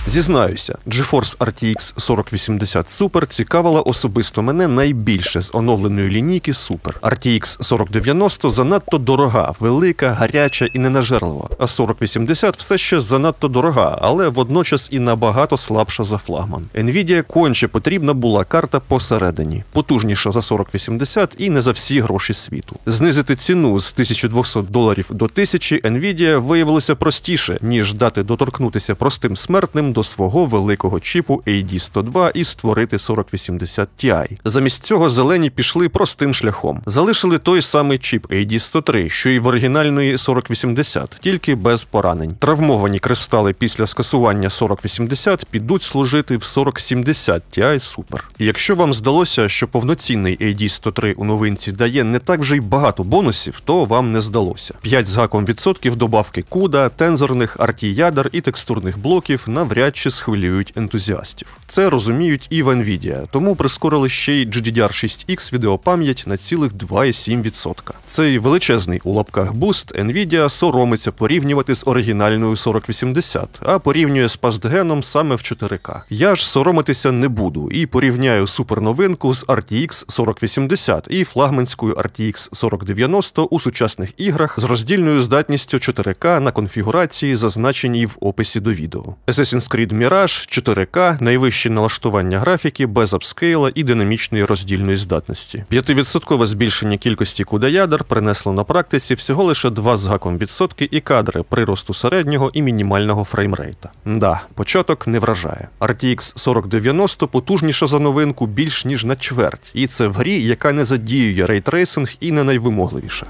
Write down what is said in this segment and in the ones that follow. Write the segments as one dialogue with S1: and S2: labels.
S1: Зізнаюся, GeForce RTX 4080 Super цікавила особисто мене найбільше з оновленої лінійки Super. RTX 4090 занадто дорога, велика, гаряча і ненажерлива, а 4080 все ще занадто дорога, але водночас і набагато слабша за флагман. Nvidia конче потрібна була карта посередині, потужніша за 4080 і не за всі гроші світу. Знизити ціну з $1200 до 1000 Nvidia виявилося простіше, ніж дати доторкнутися простим смертним до свого великого чіпу AD102 і створити 4080 Ti. Замість цього зелені пішли простим шляхом. Залишили той самий чіп AD103, що й в оригінальної 4080, тільки без поранень. Травмовані кристали після скасування 4080 підуть служити в 4070 Ti Super. І якщо вам здалося, що повноцінний AD103 у новинці дає не так вже й багато бонусів, то вам не здалося. 5 з гаком відсотків добавки CUDA, тензорних, RT-ядер і текстурних блоків навряд чи схвилюють ентузіастів. Це розуміють і в Nvidia, тому прискорили ще й GDDR6X відеопам'ять на цілих 2,7%. Цей величезний у лапках буст Nvidia соромиться порівнювати з оригінальною 4080, а порівнює з пастгеном саме в 4К. Я ж соромитися не буду і порівняю суперновинку з RTX 4080 і флагманською RTX 4090 у сучасних іграх з роздільною здатністю 4К на конфігурації, зазначеній в описі до відео. Assassin's Creed Mirage 4К, найвищі налаштування графіки без апскейла і динамічної роздільної здатності. 5% збільшення кількості CUDA-ядер принесло на практиці всього лише 2 з гаком відсотки і кадри приросту середнього і мінімального фреймрейта. Да, початок не вражає. RTX 4090 потужніша за новинку більш ніж на чверть, і це в грі, яка не задіює рейтрейсинг і не найвимогливіша.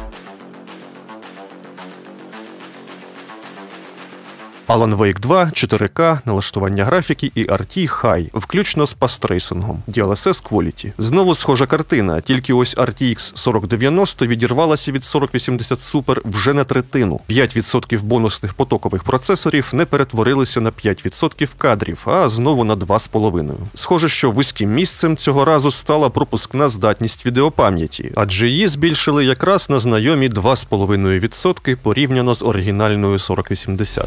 S1: Alan Wake 2, 4К, налаштування графіки і RT High, включно з пастрейсингом, DLSS Quality. Знову схожа картина, тільки ось RTX 4090 відірвалася від 4080 Super вже на третину. 5% бонусних потокових процесорів не перетворилися на 5% кадрів, а знову на 2,5. Схоже, що вузьким місцем цього разу стала пропускна здатність відеопам'яті, адже її збільшили якраз на знайомі 2,5% порівняно з оригінальною 4080.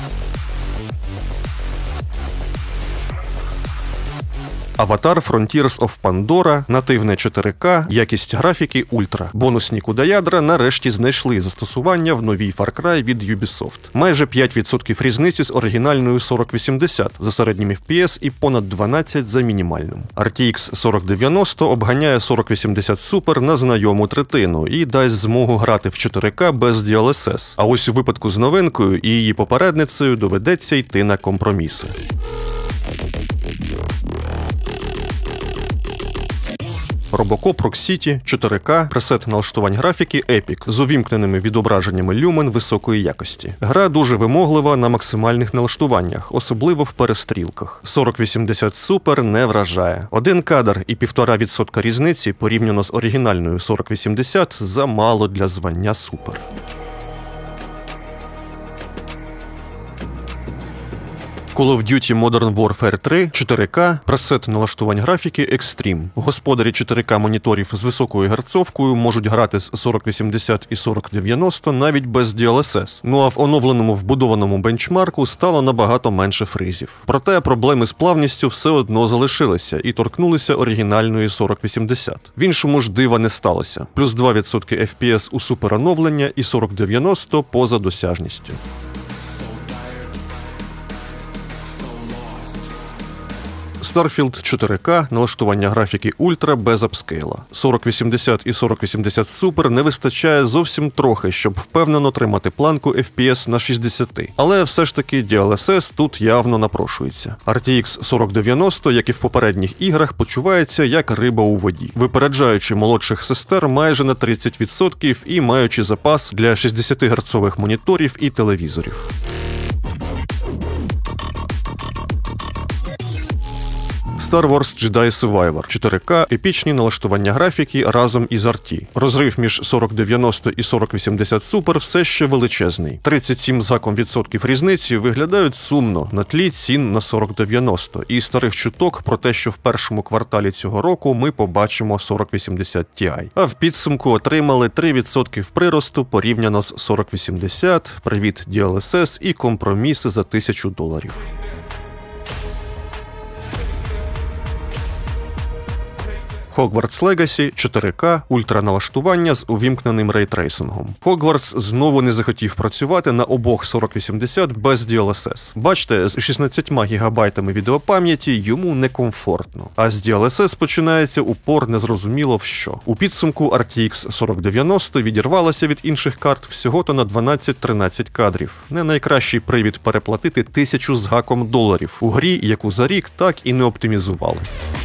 S1: Avatar Frontiers of Pandora, нативне 4К, якість графіки ультра. Бонусні CUDA-ядра нарешті знайшли застосування в новій Far Cry від Ubisoft. Майже 5% різниці з оригінальною 4080 за середнім FPS і понад 12 за мінімальним. RTX 4090 обганяє 4080 Super на знайому третину і дасть змогу грати в 4К без DLSS. А ось у випадку з новинкою і її попередницею доведеться йти на компроміси. Robocop Rock City 4К, пресет налаштувань графіки Epic з увімкненими відображеннями люмен високої якості. Гра дуже вимоглива на максимальних налаштуваннях, особливо в перестрілках. 4080 Super не вражає. 1 кадр і 1,5% різниці порівняно з оригінальною 4080 замало для звання Super. Call of Duty Modern Warfare 3, 4К, пресет налаштувань графіки Extreme. Господарі 4К моніторів з високою герцовкою можуть грати з 4080 і 4090 навіть без DLSS. Ну а в оновленому вбудованому бенчмарку стало набагато менше фризів. Проте проблеми з плавністю все одно залишилися і торкнулися оригінальної 4080. В іншому ж дива не сталося. Плюс 2% FPS у супероновлення і 4090 поза досяжністю. Starfield 4К, налаштування графіки ультра без апскейла. 4080 і 4080 Super не вистачає зовсім трохи, щоб впевнено тримати планку FPS на 60. Але все ж таки DLSS тут явно напрошується. RTX 4090, як і в попередніх іграх, почувається як риба у воді, випереджаючи молодших сестер майже на 30% і маючи запас для 60-герцових моніторів і телевізорів. Star Wars Jedi Survivor 4К, епічні налаштування графіки разом із RT. Розрив між 4090 і 4080 Super все ще величезний. 37 з гаком відсотків різниці виглядають сумно на тлі цін на 4090 і старих чуток про те, що в першому кварталі цього року ми побачимо 4080 Ti. А в підсумку отримали 3% приросту порівняно з 4080, привіт DLSS і компроміси за $1000. Hogwarts Legacy 4К, ультраналаштування з увімкненим рейтрейсингом. Hogwarts знову не захотів працювати на обох 4080 без DLSS. Бачите, з 16 гігабайтами відеопам'яті йому некомфортно. А з DLSS починається упор незрозуміло в що. У підсумку RTX 4090 відірвалася від інших карт всього-то на 12-13 кадрів. Не найкращий привід переплатити 1000 з гаком доларів у грі, яку за рік так і не оптимізували.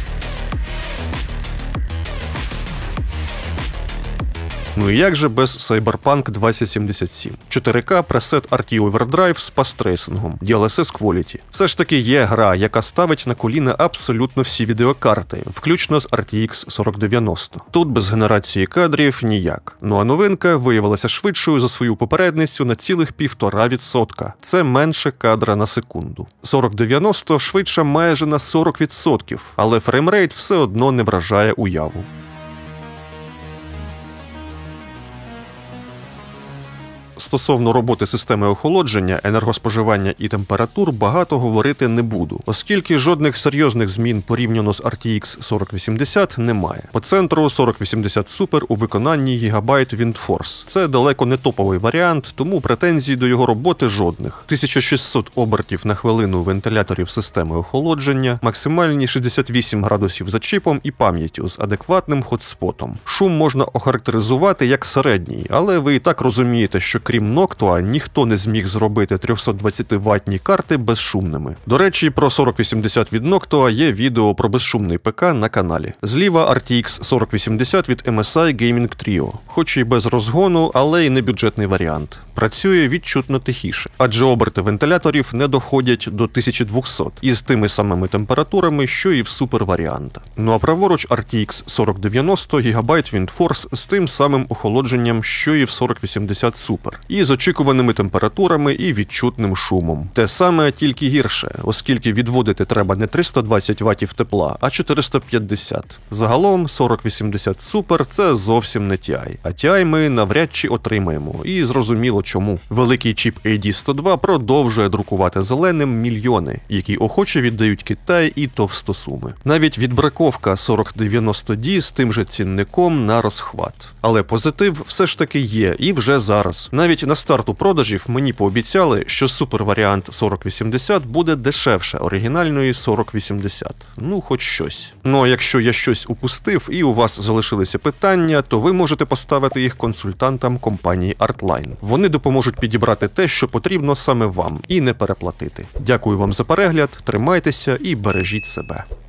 S1: Ну і як же без Cyberpunk 2077? 4К пресет RT Overdrive з пастрейсингом, DLSS Quality. Все ж таки є гра, яка ставить на коліна абсолютно всі відеокарти, включно з RTX 4090. Тут без генерації кадрів ніяк. Ну а новинка виявилася швидшою за свою попередницю на цілих 1,5%. Це менше кадра на секунду. 4090 швидше майже на 40%, але фреймрейт все одно не вражає уяву. Стосовно роботи системи охолодження, енергоспоживання і температур багато говорити не буду, оскільки жодних серйозних змін порівняно з RTX 4080 немає. По центру 4080 Super у виконанні Gigabyte WindForce. Це далеко не топовий варіант, тому претензій до його роботи жодних. 1600 обертів на хвилину вентиляторів системи охолодження, максимальні 68 градусів за чипом і пам'яттю з адекватним хотспотом. Шум можна охарактеризувати як середній, але ви і так розумієте, що крім Noctua, ніхто не зміг зробити 320-ваттні карти безшумними. До речі, про 4080 від Noctua є відео про безшумний ПК на каналі. Зліва RTX 4080 від MSI Gaming Trio. Хоч і без розгону, але й не бюджетний варіант. Працює відчутно тихіше, адже оберти вентиляторів не доходять до 1200 із тими самими температурами, що і в суперваріанта. Ну а праворуч RTX 4090 Gigabyte WindForce з тим самим охолодженням, що і в 4080 Super. І з очікуваними температурами і відчутним шумом. Те саме, тільки гірше, оскільки відводити треба не 320 Вт тепла, а 450. Загалом 4080 Super – це зовсім не TI. А TI ми навряд чи отримаємо. І зрозуміло чому. Великий чіп AD102 продовжує друкувати зеленим мільйони, які охоче віддають Китай і товстосуми. Навіть відбраковка 4090D з тим же цінником на розхват. Але позитив все ж таки є і вже зараз. Навіть на старту продажів мені пообіцяли, що суперваріант 4080 буде дешевше оригінальної 4080. Ну, хоч щось. Ну, а якщо я щось упустив і у вас залишилися питання, то ви можете поставити їх консультантам компанії Artline. Вони допоможуть підібрати те, що потрібно саме вам, і не переплатити. Дякую вам за перегляд, тримайтеся і бережіть себе.